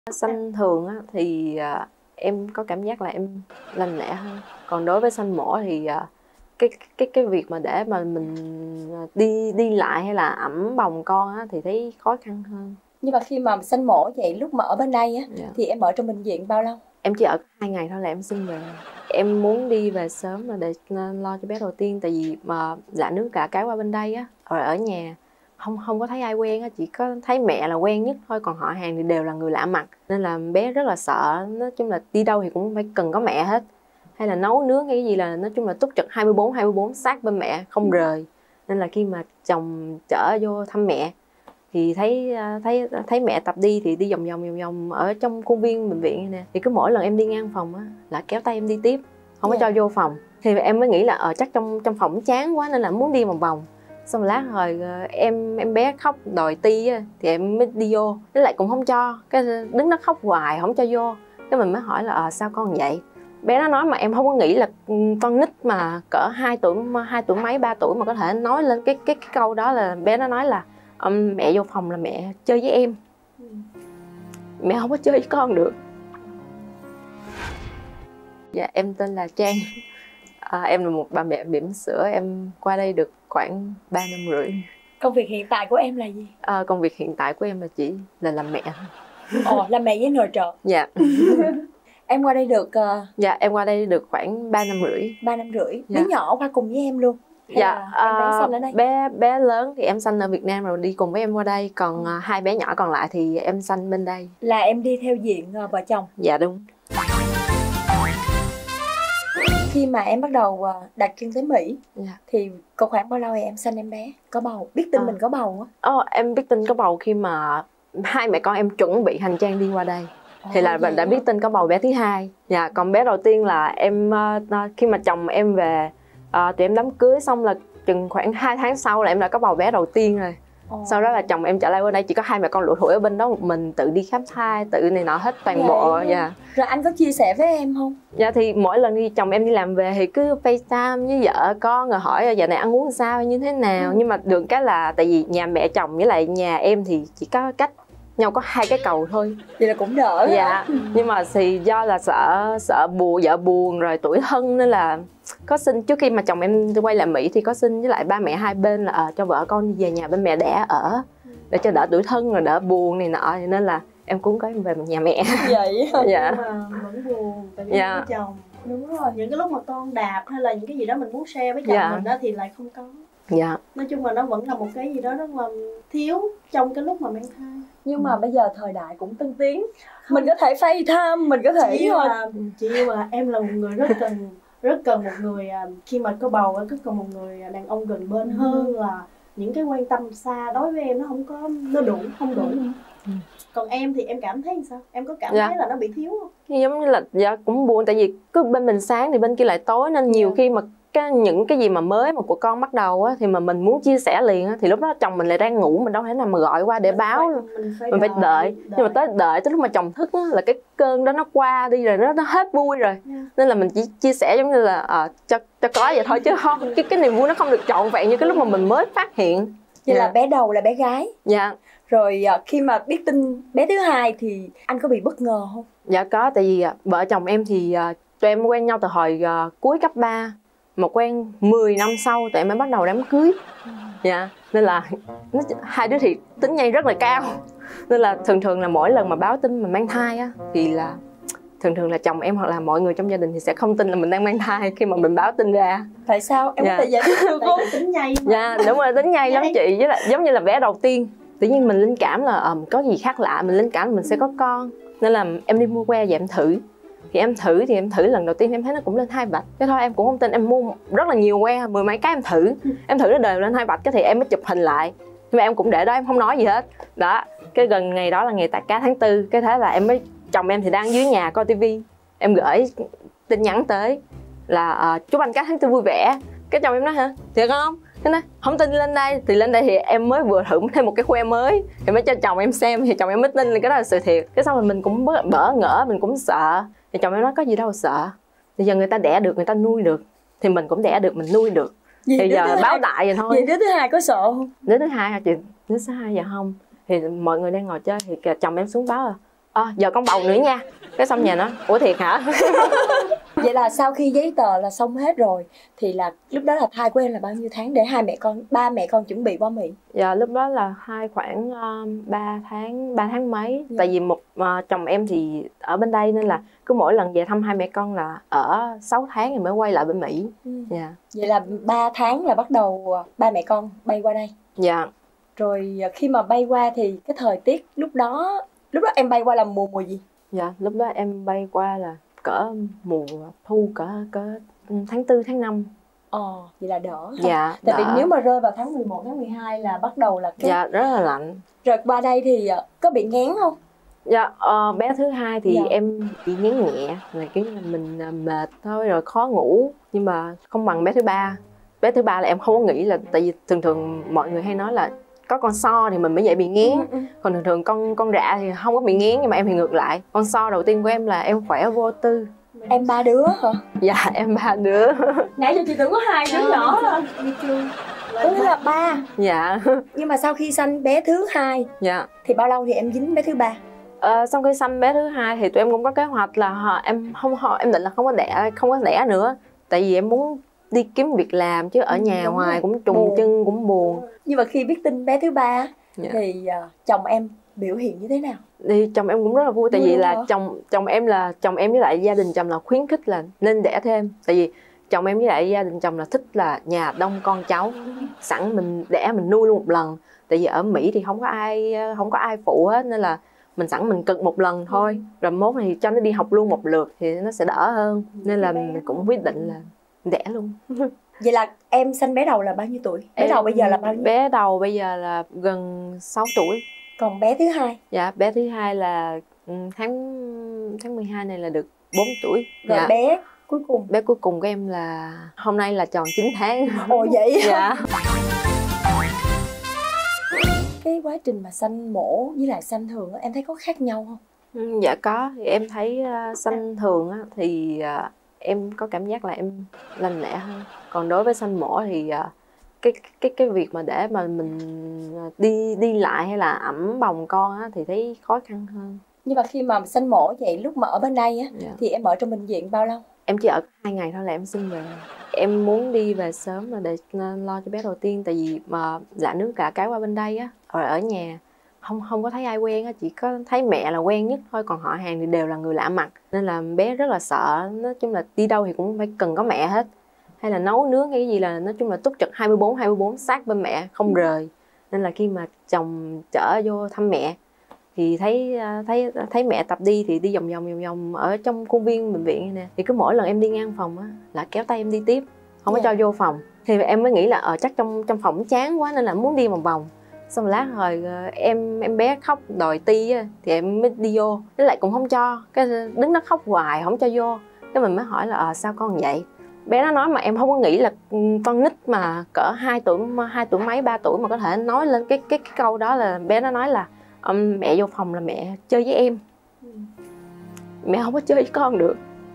Xanh thường á, thì em có cảm giác là em lành lẹ hơn. Còn đối với xanh mổ thì cái việc mà để mà mình đi đi lại hay là ẵm bồng con á, thì thấy khó khăn hơn. Nhưng mà khi mà xanh mổ vậy, lúc mà ở bên đây á, thì em ở trong bệnh viện bao lâu? Em chỉ ở 2 ngày thôi là em xin về. Em muốn đi về sớm là để lo cho bé đầu tiên, tại vì mà lạ nước cả cái qua bên đây á, rồi ở nhà không có thấy ai quen á, chỉ có thấy mẹ là quen nhất thôi, còn họ hàng thì đều là người lạ mặt, nên là bé rất là sợ. Nói chung là đi đâu thì cũng phải cần có mẹ hết, hay là nấu nướng hay cái gì là nói chung là túc trực 24/24 sát bên mẹ không rời. Nên là khi mà chồng chở vô thăm mẹ thì thấy mẹ tập đi thì đi vòng vòng ở trong khuôn viên bệnh viện nè, thì cứ mỗi lần em đi ngang phòng á là kéo tay em đi tiếp, không có cho vô phòng. Thì em mới nghĩ là chắc trong phòng chán quá nên là muốn đi vòng vòng. Xong lát rồi em bé khóc đòi ti á, thì em mới đi vô, với lại cũng không cho, cái đứng đó khóc hoài không cho vô. Cái mình mới hỏi là sao con vậy. Bé nó nói mà em không có nghĩ là con nít mà cỡ 2 tuổi mấy 3 tuổi mà có thể nói lên cái câu đó. Là bé nó nói là mẹ vô phòng là mẹ chơi với em, mẹ không có chơi với con được. Dạ em tên là Trang. Em là một bà mẹ bỉm sữa. Em qua đây được khoảng 3 năm rưỡi. Công việc hiện tại của em là gì? Công việc hiện tại của em là chỉ là làm mẹ. Làm mẹ với nội trợ. Dạ. Em qua đây được Dạ em qua đây được khoảng 3 năm rưỡi. 3 năm rưỡi. Dạ. Bé nhỏ qua cùng với em luôn? Hay dạ em bé sanh ở đây? bé lớn thì em sanh ở Việt Nam rồi đi cùng với em qua đây, còn hai bé nhỏ còn lại thì em sanh bên đây. Là em đi theo diện vợ chồng? Dạ đúng. Khi mà em bắt đầu đặt chân tới Mỹ, dạ. thì có khoảng bao lâu thì em sanh em bé? Có bầu? Biết tin mình có bầu á? Em biết tin có bầu khi mà hai mẹ con em chuẩn bị hành trang đi qua đây. Thì là mình đã biết tin có bầu bé thứ hai. Dạ, còn bé đầu tiên là em khi mà chồng em về thì em đám cưới xong là chừng khoảng 2 tháng sau là em đã có bầu bé đầu tiên rồi. Sau đó là chồng em trở lại qua đây, chỉ có hai mẹ con lủi thủi ở bên đó một mình, tự đi khám thai, tự này nọ hết toàn bộ. Dạ. Rồi anh có chia sẻ với em không? Dạ thì mỗi lần đi chồng em đi làm về thì cứ FaceTime với vợ con rồi hỏi giờ này ăn uống sao như thế nào. Nhưng mà được cái là tại vì nhà mẹ chồng với lại nhà em thì chỉ có cách nhau có 2 cái cầu thôi. Vậy là cũng đỡ. Dạ. Nhưng mà thì do là sợ vợ buồn rồi tủi thân nên là có xin. Trước khi mà chồng em quay lại Mỹ thì có xin với lại ba mẹ hai bên là cho vợ con đi về nhà bên mẹ đẻ ở, để cho đỡ tủi thân rồi đỡ buồn này nọ, nên là em cũng có em về nhà mẹ. Vậy dạ. Nhưng mà vẫn buồn tại vì có chồng. Đúng rồi, những cái lúc mà con đạp hay là những cái gì đó mình muốn share với chồng mình đó thì lại không có. Dạ. Nói chung là nó vẫn là một cái gì đó rất là thiếu trong cái lúc mà mang thai. Nhưng mà bây giờ thời đại cũng tân tiến, mình có thể FaceTime, mình có thể chị yêu mà em là một người rất cần một người khi mà có bầu rất cần một người đàn ông gần bên hơn là những cái quan tâm xa. Đối với em nó không có, nó đủ không đủ. Còn em thì em cảm thấy sao? Em có cảm thấy là nó bị thiếu không? Giống như là cũng buồn, tại vì cứ bên mình sáng thì bên kia lại tối, nên nhiều khi mà những cái gì mà mới mà của con bắt đầu á, thì mà mình muốn chia sẻ liền á, thì lúc đó chồng mình lại đang ngủ, mình đâu thể nào mà gọi qua để báo. Mình phải đợi. Nhưng mà tới lúc mà chồng thức á, là cái cơn đó nó qua đi rồi, nó hết vui rồi. Nên là mình chỉ chia sẻ giống như là cho có vậy thôi, chứ không cái niềm vui nó không được trọn vẹn như cái lúc mà mình mới phát hiện. Vậy là bé đầu là bé gái. Dạ. Rồi khi mà biết tin bé thứ hai thì anh có bị bất ngờ không? Dạ có, tại vì vợ chồng em thì tụi em quen nhau từ hồi cuối cấp 3, mà quen 10 năm sau tụi em mới bắt đầu đám cưới. Dạ, nên là hai đứa thì tính nhây rất là cao. Nên là thường là mỗi lần mà báo tin mình mang thai á, thì là thường là chồng em hoặc là mọi người trong gia đình thì sẽ không tin là mình đang mang thai khi mà mình báo tin ra. Tại sao? Em có thể giải thích được không? Tính nhây. Dạ, đúng rồi, tính nhây lắm chị. Với lại giống như là bé đầu tiên, tự nhiên mình linh cảm là có gì khác lạ, mình linh cảm là mình sẽ có con. Nên là em đi mua que và em thử. Thì em thử lần đầu tiên em thấy nó cũng lên 2 vạch. Cái thôi em cũng không tin, em mua rất là nhiều que, 10 mấy cái em thử nó đều lên 2 vạch. Cái thì em mới chụp hình lại, nhưng mà em cũng để đó, em không nói gì hết. Đó, cái gần ngày đó là ngày cá tháng 4. Cái thế là em mới, chồng em thì đang dưới nhà coi tivi, em gửi tin nhắn tới là chúc anh cá tháng 4 vui vẻ. Cái chồng em nói hả, thiệt không? Cái nói không tin lên đây. Thì lên đây thì em mới vừa thử thêm một cái que mới thì mới cho chồng em xem, thì chồng em mới tin là cái đó là sự thiệt. Cái xong rồi mình cũng bỡ ngỡ, mình cũng sợ. Thì chồng em nói có gì đâu sợ, thì giờ người ta đẻ được, người ta nuôi được, thì mình cũng đẻ được, mình nuôi được. Thì giờ báo đại vậy thôi. Vậy đứa thứ hai có sợ không? Đứa thứ hai hả chị? Đứa thứ hai dạ không. Thì mọi người đang ngồi chơi thì chồng em xuống báo Giờ con bầu nữa nha. Cái xong nhà nó ủa thiệt hả? Vậy là sau khi giấy tờ là xong hết rồi thì là lúc đó là thai của em là bao nhiêu tháng để ba mẹ con chuẩn bị qua Mỹ? Dạ lúc đó là khoảng 3 tháng mấy. Tại vì chồng em thì ở bên đây nên là cứ mỗi lần về thăm hai mẹ con là ở 6 tháng thì mới quay lại bên Mỹ. Dạ. Vậy là 3 tháng là bắt đầu ba mẹ con bay qua đây. Dạ. Rồi khi mà bay qua thì cái thời tiết lúc đó em bay qua là mùa gì? Dạ lúc đó em bay qua là cỡ mùa thu, cỡ tháng 4, tháng 5. Vậy là đỡ. Dạ. Tại vì nếu mà rơi vào tháng 11, tháng 12 là bắt đầu là dạ rất là lạnh. Rồi qua đây thì có bị ngán không? Dạ bé thứ hai thì em bị ngán nhẹ, là kiểu như là mình mệt thôi rồi khó ngủ, nhưng mà không bằng bé thứ ba. Bé thứ ba là em không có nghĩ là, tại vì thường mọi người hay nói là có con so thì mình mới dễ bị ngán. Còn thường con rạ thì không có bị ngán, nhưng mà em thì ngược lại. Con so đầu tiên của em là em khỏe vô tư. Em 3 đứa hả? Dạ em 3 đứa. Nãy giờ chị tưởng có 2 đứa nhỏ thôi. Tức là 3. Dạ. Nhưng mà sau khi sanh bé thứ hai thì bao lâu thì em dính bé thứ ba? Sau khi sanh bé thứ hai thì tụi em cũng có kế hoạch là em định là không có đẻ nữa, tại vì em muốn đi kiếm việc làm, chứ ở nhà ngoài cũng trùng chân cũng buồn. Nhưng mà khi biết tin bé thứ ba thì chồng em biểu hiện như thế nào? Thì chồng em cũng rất là vui, tại vì là chồng em với lại gia đình chồng là khuyến khích là nên đẻ thêm. Tại vì chồng em với lại gia đình chồng là thích là nhà đông con cháu, sẵn mình đẻ mình nuôi luôn một lần. Tại vì ở Mỹ thì không có ai phụ hết, nên là mình cực một lần thôi, rồi mốt thì cho nó đi học luôn một lượt thì nó sẽ đỡ hơn, nên là mình cũng quyết định là đẻ luôn. Vậy là em sanh bé đầu là bao nhiêu tuổi? Bé đầu bây giờ là bao nhiêu? Bé đầu bây giờ là gần 6 tuổi. Còn bé thứ hai? Dạ bé thứ hai là tháng 12 này là được 4 tuổi. Rồi dạ. Bé cuối cùng của em là hôm nay là tròn 9 tháng. Ồ vậy. Dạ. Cái quá trình mà sanh mổ với lại sanh thường em thấy có khác nhau không? Dạ có, thì em thấy sanh thường thì em có cảm giác là em lành lẹ hơn. Còn đối với sanh mổ thì cái việc mà để mà mình đi lại hay là ẵm bồng con thì thấy khó khăn hơn. Nhưng mà khi mà sanh mổ vậy, lúc mà ở bên đây thì em ở trong bệnh viện bao lâu? Em chỉ ở 2 ngày thôi là em xin về. Em muốn đi về sớm là để lo cho bé đầu tiên, tại vì mà lạ nước cả cái qua bên đây rồi ở nhà không có thấy ai quen chỉ có thấy mẹ là quen nhất thôi, còn họ hàng thì đều là người lạ mặt, nên là bé rất là sợ. Nói chung là đi đâu thì cũng phải cần có mẹ hết, hay là nấu nướng hay cái gì là nói chung là túc trực 24 sát bên mẹ không rời. Nên là khi mà chồng chở vô thăm mẹ thì thấy mẹ tập đi thì đi vòng ở trong khuôn viên bệnh viện nè, thì cứ mỗi lần em đi ngang phòng là kéo tay em đi tiếp, không có cho vô phòng. Thì em mới nghĩ là chắc trong phòng chán quá nên là muốn đi một vòng. Xong lát rồi em bé khóc đòi ti thì em mới đi vô, nó lại cũng không cho, cái đứng nó khóc hoài không cho vô. Cái mình mới hỏi là sao con vậy. Bé nó nói mà em không có nghĩ là con nít mà cỡ 2 tuổi mấy 3 tuổi mà có thể nói lên cái câu đó. Là bé nó nói là mẹ vô phòng là mẹ chơi với em, mẹ không có chơi với con được.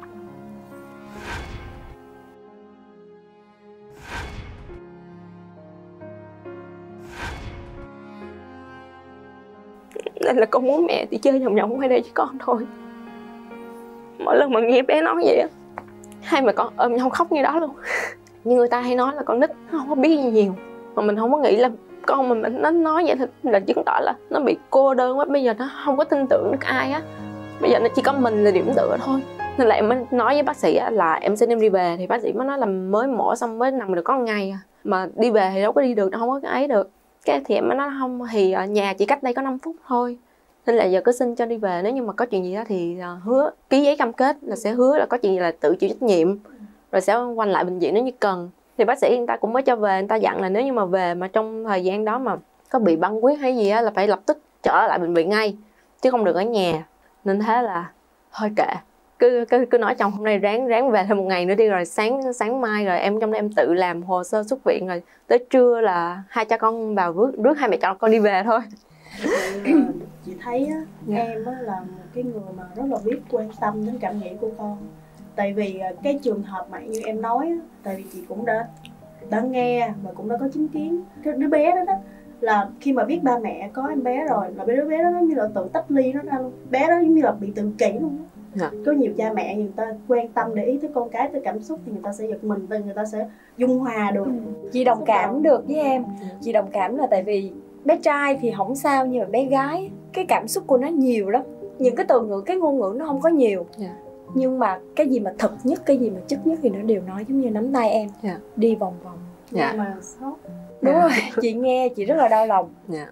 Nên là con muốn mẹ thì chơi vòng vòng ở đây với con thôi. Mỗi lần mà nghe bé nói vậy hai mẹ con ôm nhau khóc như đó luôn. Nhưng người ta hay nói là con nít nó không có biết gì nhiều, mà mình không có nghĩ là con mình nó nói vậy thì là chứng tỏ là nó bị cô đơn quá. Bây giờ nó không có tin tưởng được ai bây giờ nó chỉ có mình là điểm tựa thôi. Nên là em mới nói với bác sĩ là em xin em đi về, thì bác sĩ mới nói là mới mổ xong mới nằm được có 1 ngày mà đi về thì đâu có đi được, đâu không có cái ấy được. Cái thì em mới nói không, thì nhà chỉ cách đây có 5 phút thôi, nên là giờ cứ xin cho đi về. Nếu như mà có chuyện gì đó thì hứa ký giấy cam kết là sẽ hứa là có chuyện gì là tự chịu trách nhiệm, rồi sẽ quanh lại bệnh viện nếu như cần. Thì bác sĩ người ta cũng mới cho về, người ta dặn là nếu như mà về mà trong thời gian đó mà có bị băng huyết hay gì là phải lập tức trở lại bệnh viện ngay, chứ không được ở nhà. Nên thế là thôi kệ, cứ nói chồng hôm nay ráng về thêm 1 ngày nữa đi, rồi sáng mai rồi trong đây em tự làm hồ sơ xuất viện, rồi tới trưa là hai cha con vào rước hai mẹ con đi về thôi. Chị thấy em là một cái người mà rất là biết quan tâm đến cảm nghĩ của con. Tại vì cái trường hợp mà như em nói tại vì chị cũng đã nghe và cũng đã có chứng kiến cái đứa bé đó là khi mà biết ba mẹ có em bé rồi là đứa bé đó nó như là tự tách ly nó ra luôn, bé đó giống như là bị tự kỷ luôn đó. Dạ. Có nhiều cha mẹ người ta quan tâm để ý tới con cái, tới cảm xúc thì người ta sẽ giật mình, người ta sẽ dung hòa được. Chị đồng cảm được với em. Chị đồng cảm là tại vì bé trai thì không sao, nhưng mà bé gái cái cảm xúc của nó nhiều lắm, những cái từ ngữ, cái ngôn ngữ nó không có nhiều. Nhưng mà cái gì mà thật nhất, cái gì mà chất nhất thì nó đều nói, giống như nắm tay em đi vòng vòng. Nhưng mà sốc. Đúng rồi, chị nghe chị rất là đau lòng.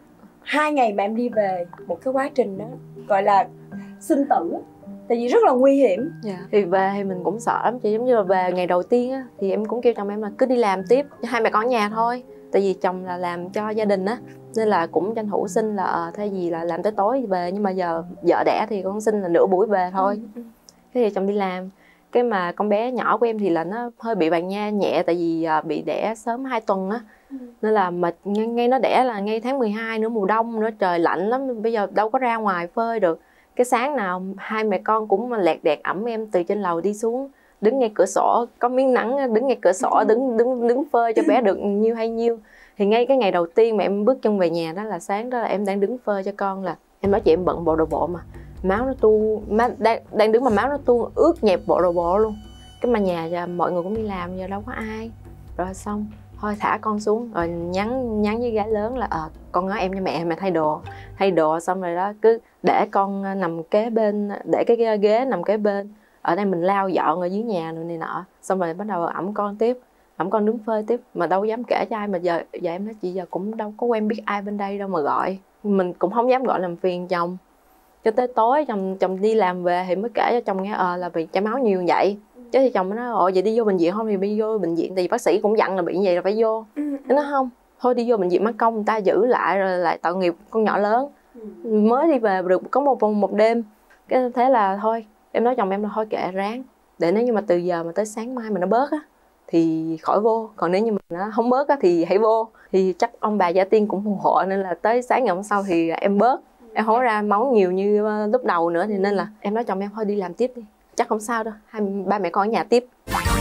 2 ngày mà em đi về, một cái quá trình đó gọi là sinh tử, tại vì rất là nguy hiểm. Thì về thì mình cũng sợ lắm chị, giống như là về ngày đầu tiên á, thì em cũng kêu chồng em là cứ đi làm tiếp, 2 mẹ con ở nhà thôi. Tại vì chồng là làm cho gia đình á, nên là cũng tranh thủ xin là thay vì là làm tới tối về, nhưng mà giờ vợ đẻ thì con xin là nửa buổi về thôi. Thế thì chồng đi làm. Cái mà con bé nhỏ của em thì là nó hơi bị vàng nha nhẹ, tại vì bị đẻ sớm 2 tuần á. Nên là mà ngay nó đẻ là ngay tháng 12 nữa, mùa đông nữa, trời lạnh lắm, bây giờ đâu có ra ngoài phơi được. Cái sáng nào 2 mẹ con cũng lẹt đẹt ẵm em từ trên lầu đi xuống, đứng ngay cửa sổ, có miếng nắng đứng ngay cửa sổ, đứng phơi cho bé được nhiêu hay nhiêu. Thì ngay cái ngày đầu tiên mà em bước chân về nhà đó là sáng đó là em đang đứng phơi cho con, là em nói chị em bận bộ đồ bộ mà máu nó tuôn, đang đứng mà máu nó tuôn ướt nhẹp bộ đồ bộ luôn. Cái mà nhà mọi người cũng đi làm, giờ đâu có ai. Rồi xong thôi thả con xuống, rồi nhắn với gái lớn là con nói em cho mẹ thay đồ xong rồi đó, cứ để con nằm kế bên, để cái ghế nằm kế bên, ở đây mình lau dọn ở dưới nhà này nọ, xong rồi bắt đầu ẵm con tiếp, ẵm con đứng phơi tiếp, mà đâu dám kể cho ai. Mà giờ em nói chị giờ cũng đâu có quen biết ai bên đây đâu mà gọi, mình cũng không dám gọi làm phiền chồng. Cho tới tối chồng đi làm về thì mới kể cho chồng nghe là bị chảy máu nhiều như vậy. Chứ thì chồng nói vậy đi vô bệnh viện không, thì đi vô bệnh viện thì bác sĩ cũng dặn là bị như vậy là phải vô. Nó nói không, thôi đi vô bệnh viện mất công người ta giữ lại rồi lại tội nghiệp con nhỏ lớn. Mới đi về được có một đêm. Cái thế là thôi, em nói chồng em là thôi kệ ráng, để nếu như mà từ giờ mà tới sáng mai mà nó bớt á thì khỏi vô, còn nếu như mà nó không bớt á thì hãy vô. Thì chắc ông bà Gia Tiên cũng ủng hộ, nên là tới sáng ngày hôm sau thì em bớt, em không ra máu nhiều như lúc đầu nữa. Thì nên là em nói chồng em thôi đi làm tiếp đi, chắc không sao đâu, ba mẹ con ở nhà tiếp.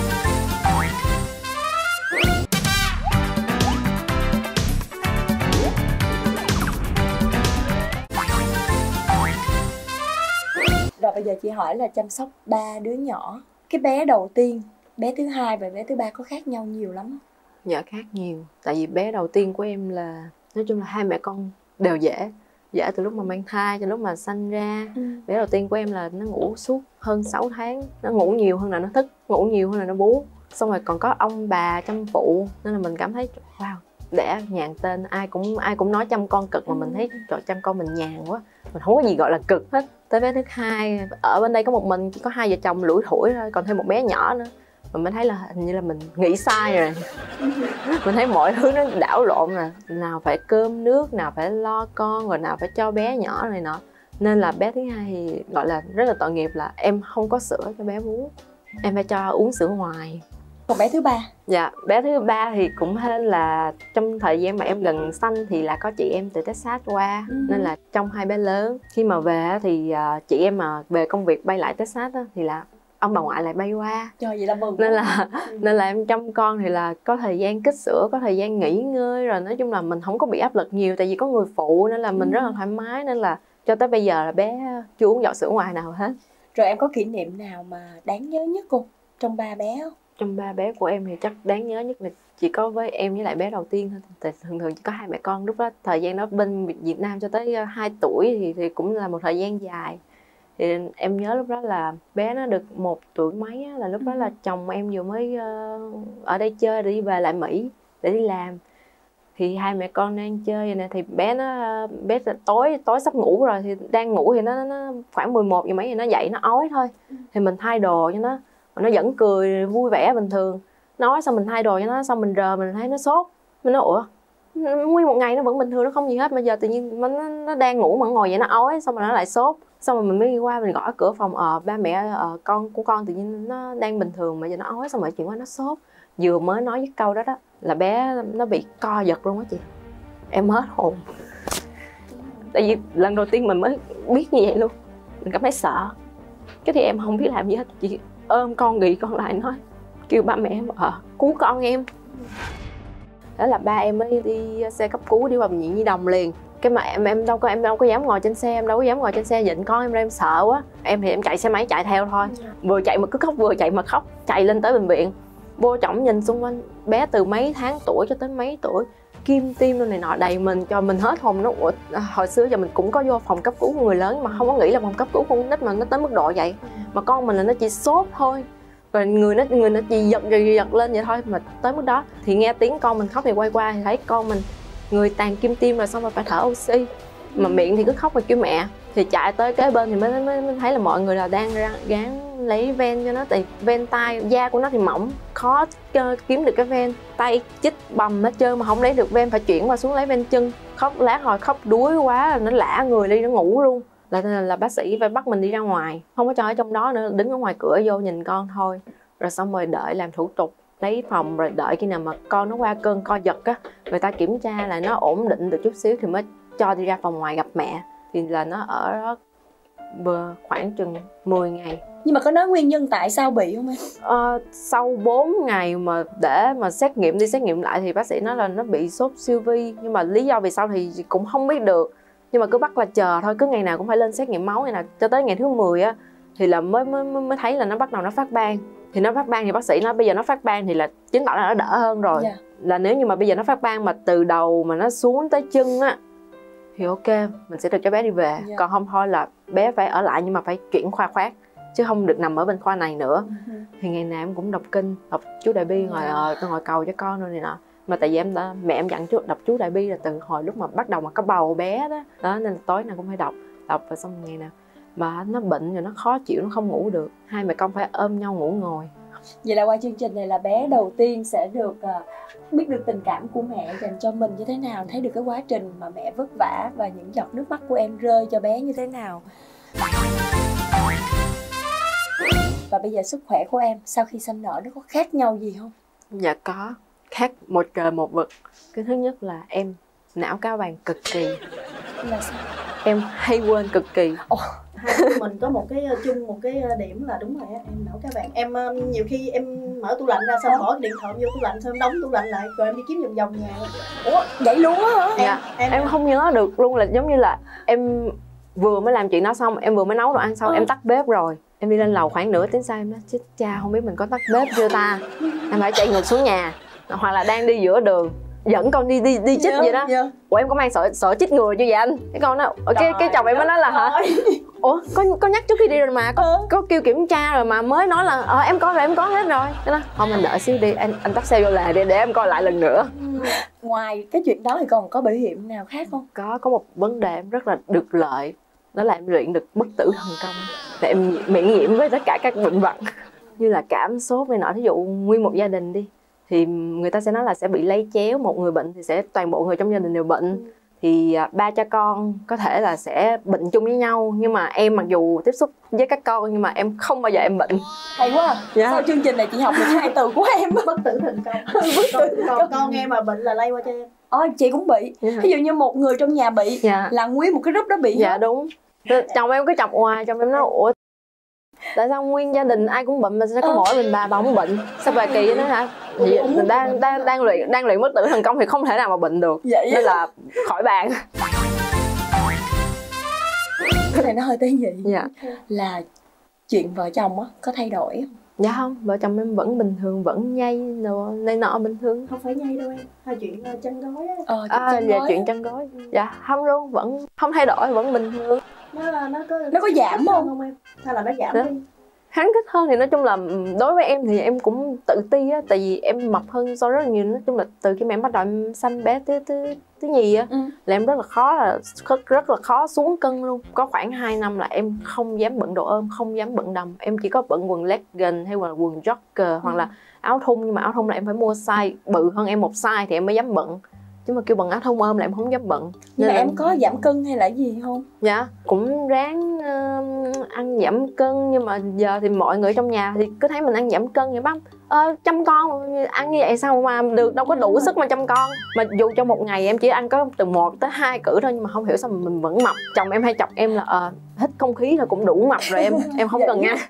Rồi bây giờ chị hỏi là chăm sóc 3 đứa nhỏ, cái bé đầu tiên, bé thứ hai và bé thứ ba có khác nhau nhiều lắm không? Dạ khác nhiều, tại vì bé đầu tiên của em là nói chung là 2 mẹ con đều dễ từ lúc mà mang thai cho lúc mà sanh ra. Bé đầu tiên của em là nó ngủ suốt hơn 6 tháng, nó ngủ nhiều hơn là nó thức, ngủ nhiều hơn là nó bú. Xong rồi còn có ông bà chăm phụ, nên là mình cảm thấy wow, đẻ nhàn tên, ai cũng nói chăm con cực, mà mình thấy trời, chăm con mình nhàn quá, mình không có gì gọi là cực hết. Tới bé thứ hai, ở bên đây có một mình, chỉ có 2 vợ chồng lủi thủi thôi, còn thêm một bé nhỏ nữa. Mình mới thấy là hình như là mình nghĩ sai rồi. Mình thấy mọi thứ nó đảo lộn, là nào phải cơm nước, nào phải lo con, rồi nào phải cho bé nhỏ này nọ. Nên là bé thứ hai thì gọi là rất là tội nghiệp là em không có sữa cho bé bú, em phải cho uống sữa ngoài. Còn bé thứ ba? Dạ, bé thứ ba thì cũng hên là trong thời gian mà em gần sanh thì là có chị em từ Texas qua. Nên là trong 2 bé lớn khi mà về thì chị em mà về công việc bay lại Texas thì là ông bà ngoại lại bay qua. Trời, vậy là mừng. Nên là em chăm con thì là có thời gian kích sữa, có thời gian nghỉ ngơi, rồi nói chung là mình không có bị áp lực nhiều, tại vì có người phụ nên là mình rất là thoải mái. Nên là cho tới bây giờ là bé chưa uống giọt sữa ngoài nào hết. Rồi em có kỷ niệm nào mà đáng nhớ nhất không trong 3 bé không? Trong 3 bé của em thì chắc đáng nhớ nhất là chỉ có với em với lại bé đầu tiên thôi. Tại thường chỉ có 2 mẹ con, lúc đó thời gian đó bên Việt Nam cho tới 2 tuổi thì cũng là một thời gian dài. Thì em nhớ lúc đó là bé nó được 1 tuổi mấy á, là lúc đó là chồng em vừa mới ở đây chơi để đi về lại Mỹ để đi làm. Thì 2 mẹ con đang chơi vậy nè, thì bé tối sắp ngủ rồi, thì đang ngủ thì nó khoảng 11 giờ mấy thì nó dậy nó ói thôi. Thì mình thay đồ cho nó, mà nó vẫn cười vui vẻ bình thường. Nói xong mình thay đồ cho nó, xong mình rờ mình thấy nó sốt. Mình nói ủa, nguyên một ngày nó vẫn bình thường, nó không gì hết, mà giờ tự nhiên nó đang ngủ mà ngồi vậy nó ói, xong rồi nó lại sốt. Xong rồi mình mới đi qua mình gõ cửa phòng, ba mẹ con của con tự nhiên nó đang bình thường mà giờ nó ói, xong rồi chuyện qua nó sốt. Vừa mới nói với câu đó là bé nó bị co giật luôn á chị. Em hết hồn. Tại vì lần đầu tiên mình mới biết như vậy luôn, mình cảm thấy sợ. Cái thì em không biết làm gì hết, chị ôm con, ghi con lại nói kêu ba mẹ em cứu con em. Đó là ba em mới đi xe cấp cứu đi vào bệnh viện Nhi Đồng liền. Cái mà em đâu có dám ngồi trên xe, em đâu có dám ngồi trên xe nhịn con em ra, em sợ quá. Em thì em chạy xe máy chạy theo thôi, vừa chạy mà cứ khóc, vừa chạy mà khóc, chạy lên tới bệnh viện. Vô trọng nhìn xung quanh, bé từ mấy tháng tuổi cho tới mấy tuổi, kim tim này nọ đầy mình, cho mình hết hồn. Nó hồi xưa giờ mình cũng có vô phòng cấp cứu của người lớn, mà không có nghĩ là phòng cấp cứu con nít mà nó tới mức độ vậy. Mà con mình là nó chỉ sốt thôi, rồi người nó chỉ giật lên vậy thôi, mà tới mức đó. Thì nghe tiếng con mình khóc thì quay qua thì thấy con mình người tàn kim tim rồi, xong rồi phải thở oxy, mà miệng thì cứ khóc và kêu mẹ. Thì chạy tới kế bên thì mới thấy là mọi người là đang gắng lấy ven cho nó, tại ven tai, da của nó thì mỏng, khó kiếm được cái ven. Tay chích bầm hết trơn mà không lấy được ven, phải chuyển qua xuống lấy ven chân. Khóc lát hồi khóc đuối quá là nó lả người đi, nó ngủ luôn. Là bác sĩ phải bắt mình đi ra ngoài, không có cho ở trong đó nữa, đứng ở ngoài cửa vô nhìn con thôi. Rồi xong rồi đợi làm thủ tục lấy phòng, rồi đợi khi nào mà con nó qua cơn co giật á, người ta kiểm tra là nó ổn định được chút xíu thì mới cho đi ra phòng ngoài gặp mẹ. Thì là nó ở đó khoảng chừng 10 ngày. Nhưng mà có nói nguyên nhân tại sao bị không em? Sau 4 ngày mà để mà xét nghiệm đi xét nghiệm lại thì bác sĩ nói là nó bị sốt siêu vi. Nhưng mà lý do vì sao thì cũng không biết được. Nhưng mà cứ bắt là chờ thôi, cứ ngày nào cũng phải lên xét nghiệm máu ngày nào. Cho tới ngày thứ 10 á thì là mới thấy là nó bắt đầu nó phát ban. Thì nó phát ban thì bác sĩ nói bây giờ nó phát ban thì là chứng tỏ là nó đỡ hơn rồi. Là nếu như mà bây giờ nó phát ban mà từ đầu mà nó xuống tới chân á thì ok, mình sẽ được cho bé đi về. Còn không thôi là bé phải ở lại, nhưng mà phải chuyển khoa khác, chứ không được nằm ở bên khoa này nữa. Thì ngày nào em cũng đọc kinh, đọc chú Đại Bi, ngồi cầu cho con rồi này nọ. Mà tại vì mẹ em dặn đọc chú Đại Bi là từ hồi lúc mà bắt đầu mà có bầu bé đó nên tối nào cũng phải đọc và xong ngày nào mà nó bệnh rồi nó khó chịu, nó không ngủ được, hai mẹ con phải ôm nhau ngủ ngồi. Vậy là qua chương trình này là bé đầu tiên sẽ được biết được tình cảm của mẹ dành cho mình như thế nào, thấy được cái quá trình mà mẹ vất vả và những giọt nước mắt của em rơi cho bé như thế nào. Và bây giờ sức khỏe của em sau khi sanh nở nó có khác nhau gì không? Dạ có, khác một trời một vực. Cái thứ nhất là em não cá vàng cực kỳ. Là sao? Em hay quên cực kỳ. Hai mình có một cái chung, một cái điểm là đúng rồi á, em não cá vàng. Em nhiều khi em mở tủ lạnh ra xong bỏ cái điện thoại vô tủ lạnh xong em đóng tủ lạnh lại rồi em đi kiếm vòng vòng nhà. Ủa vậy luôn á hả? Em không nhớ được luôn, là giống như là em vừa mới làm chuyện đó xong, em vừa mới nấu đồ ăn xong, em tắt bếp rồi. Em đi lên lầu khoảng nửa tiếng sau em nói chết cha, không biết mình có tắt bếp chưa ta. Em phải chạy ngược xuống nhà, hoặc là đang đi giữa đường dẫn con đi chích vậy đó. Ủa em có mang sợi chích ngừa chưa vậy anh? Cái con nó cái chồng em mới nói là hả? Ủa có nhắc trước khi đi rồi mà, có kêu kiểm tra rồi mà mới nói là em có rồi, em có hết rồi. Cái đó không, anh đợi xíu đi, anh tắt xe vô lề đi để em coi lại lần nữa. Ngoài cái chuyện đó thì còn có biểu hiện nào khác không? Có một vấn đề em rất là được lợi, đó là em luyện được bất tử thần công để em miễn nhiễm với tất cả các bệnh vật như là cảm sốt này nọ. Thí dụ nguyên một gia đình đi thì người ta sẽ nói là sẽ bị lây chéo, một người bệnh thì sẽ toàn bộ người trong gia đình đều bệnh. Thì ba cha con có thể là sẽ bệnh chung với nhau, nhưng mà em mặc dù tiếp xúc với các con nhưng mà em không bao giờ em bệnh. Hay quá. Sau chương trình này chị học được 2 từ của em. Bất tử thần công. Còn con em mà bệnh là lây qua cho em. Chị cũng bị. Ví dụ như một người trong nhà bị là nguyên một cái group đó bị. Dạ đúng. Chồng em cứ chọc hoài, chồng em nói ủa tại sao nguyên gia đình ai cũng bệnh mà sao có mỗi mình bà không bệnh, sao bà kỳ nữa hả? Thì mình đang luyện bất tử thần công thì không thể nào mà bệnh được, nên là khỏi bàn. Cái này nó hơi tế nhị. Là chuyện vợ chồng á có thay đổi không? Dạ không, vợ chồng em vẫn bình thường, vẫn nhây này nọ bình thường. Không phải nhây đâu em, hai chuyện chăn gối á. Dạ chuyện chăn gối. Dạ không luôn, vẫn không thay đổi, vẫn bình thường. Nó có giảm không em? Hay là nó giảm đi? Kháng khích hơn thì nói chung là đối với em thì em cũng tự ti á, tại vì em mập hơn so rất là nhiều. Nói chung là từ khi mà em bắt đầu em sanh bé thứ nhì á là em rất là khó xuống cân luôn. Có khoảng 2 năm là em không dám bận đồ ôm, không dám bận đầm, em chỉ có bận quần legging hay là quần jogger hoặc là áo thun. Nhưng mà áo thun là em phải mua size bự hơn em một size thì em mới dám bận, chứ mà kêu bằng áo thun ôm là em không dám bận. Nhưng mà em có giảm cân hay là gì không? Dạ cũng ráng ăn giảm cân, nhưng mà giờ thì mọi người trong nhà thì cứ thấy mình ăn giảm cân vậy bác chăm con ăn như vậy sao mà được, đâu có đủ sức mà chăm con. Mà dù trong một ngày em chỉ ăn có từ 1 tới 2 cữ thôi, nhưng mà không hiểu sao mình vẫn mập. Chồng em hay chọc em là hít không khí là cũng đủ mập rồi em không cần ăn.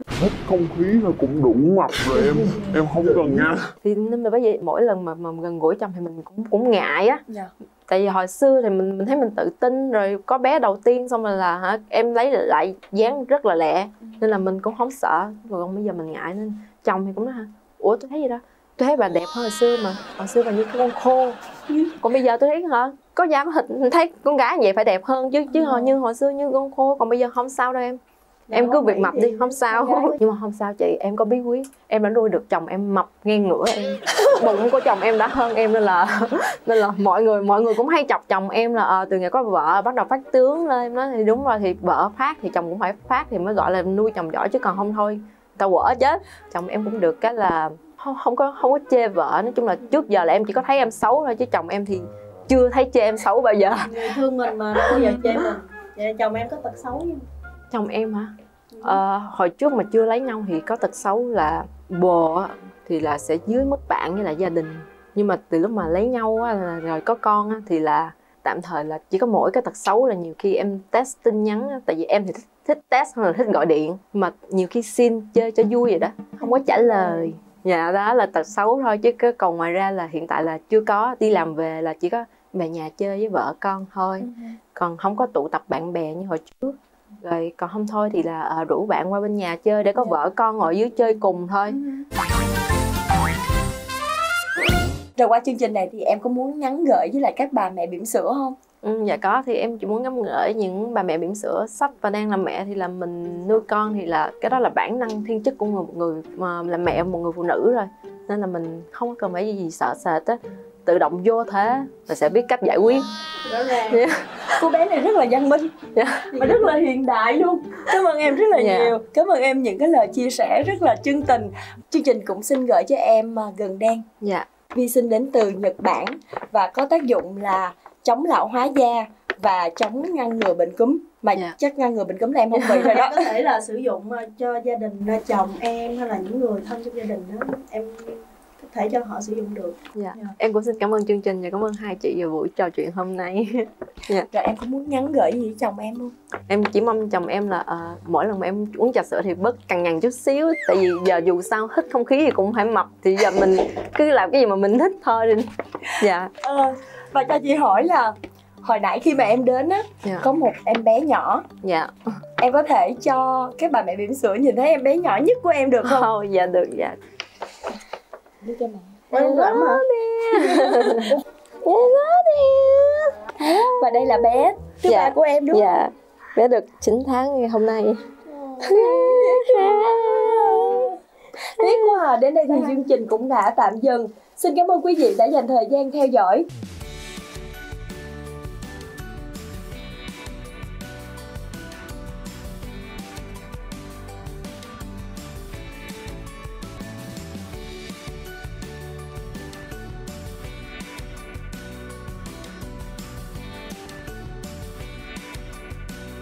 hít không khí là cũng đủ mập rồi em không cần nha. Thì nên là bởi vậy mỗi lần mà gần gũi chồng thì mình cũng ngại á. Tại vì hồi xưa thì mình thấy mình tự tin rồi, có bé đầu tiên xong rồi là em lấy lại dáng rất là lẹ nên là mình cũng không sợ. Rồi còn bây giờ mình ngại nên chồng thì cũng nói ủa tôi thấy gì đó, tôi thấy bà đẹp hơn hồi xưa mà, hồi xưa bà như cái con khô, còn bây giờ tôi thấy có da có thịt, mình thấy con gái vậy phải đẹp hơn chứ như hồi xưa như con khô, còn bây giờ không sao đâu em cứ việc mập đi không sao. Nhưng mà không sao chị, em có bí quyết, em đã nuôi được chồng em mập ngang ngửa em. Bụng của chồng em đã hơn em nên là mọi người cũng hay chọc chồng em là từ ngày có vợ bắt đầu phát tướng lên. Em nói thì đúng rồi, thì vợ phát thì chồng cũng phải phát thì mới gọi là nuôi chồng giỏi, chứ còn không thôi tao quở chết. Chồng em cũng được cái là không có chê vợ. Nói chung là trước giờ là em chỉ có thấy em xấu thôi, chứ chồng em thì chưa thấy chê em xấu bao giờ. Người thương mình mà đâu bao giờ chê mình. Vậy chồng em có tật xấu không? Chồng em hả? Hồi trước mà chưa lấy nhau thì có tật xấu là bồ thì là sẽ dưới mức bạn với lại gia đình. Nhưng mà từ lúc mà lấy nhau rồi có con thì là tạm thời là chỉ có mỗi cái tật xấu là nhiều khi em test tin nhắn. Tại vì em thì thích test hơn là thích gọi điện, mà nhiều khi xin chơi cho vui vậy đó, không có trả lời. Dạ đó là tật xấu thôi, chứ còn ngoài ra là hiện tại là chưa có. Đi làm về là chỉ có về nhà chơi với vợ con thôi, còn không có tụ tập bạn bè như hồi trước. Rồi còn không thôi thì là rủ bạn qua bên nhà chơi để có vợ con ngồi dưới chơi cùng thôi. Rồi qua chương trình này thì em có muốn nhắn gửi với lại các bà mẹ bỉm sữa không? Dạ có, thì em chỉ muốn nhắn gửi những bà mẹ bỉm sữa sắp và đang làm mẹ thì là mình nuôi con thì là cái đó là bản năng thiên chất của một người mà làm mẹ, một người phụ nữ rồi, nên là mình không có cần phải gì sợ sệt á, tự động vô thế và sẽ biết cách giải quyết. Rõ ràng. Cô bé này rất là văn minh và rất là hiện đại luôn. Cảm ơn em rất là nhiều. Cảm ơn em những cái lời chia sẻ rất là chân tình. Chương trình cũng xin gửi cho em Gần Đen. Vi sinh đến từ Nhật Bản và có tác dụng là chống lão hóa da và chống ngăn ngừa bệnh cúm. Mà chắc ngăn ngừa bệnh cúm là em không bị rồi đó. Có thể là sử dụng cho gia đình, chồng em hay là những người thân trong gia đình đó, em có thể cho họ sử dụng được. Em cũng xin cảm ơn chương trình và cảm ơn hai chị về buổi trò chuyện hôm nay. Rồi em có muốn nhắn gửi gì với chồng em không? Em chỉ mong chồng em là mỗi lần mà em uống trà sữa thì bớt cằn nhằn chút xíu. Tại vì giờ dù sao hít không khí thì cũng phải mập, thì giờ mình cứ làm cái gì mà mình thích thôi đi. Và cho chị hỏi là hồi nãy khi mà em đến á, có một em bé nhỏ. Em có thể cho các bà mẹ bỉm sữa nhìn thấy em bé nhỏ nhất của em được không? Dạ được, Đưa cho mẹ. Em lắm hả? Và đây là bé thứ ba của em đúng không? Dạ, bé được 9 tháng ngày hôm nay. Tiếc quá à, đến đây thì chương trình cũng đã tạm dừng. Xin cảm ơn quý vị đã dành thời gian theo dõi.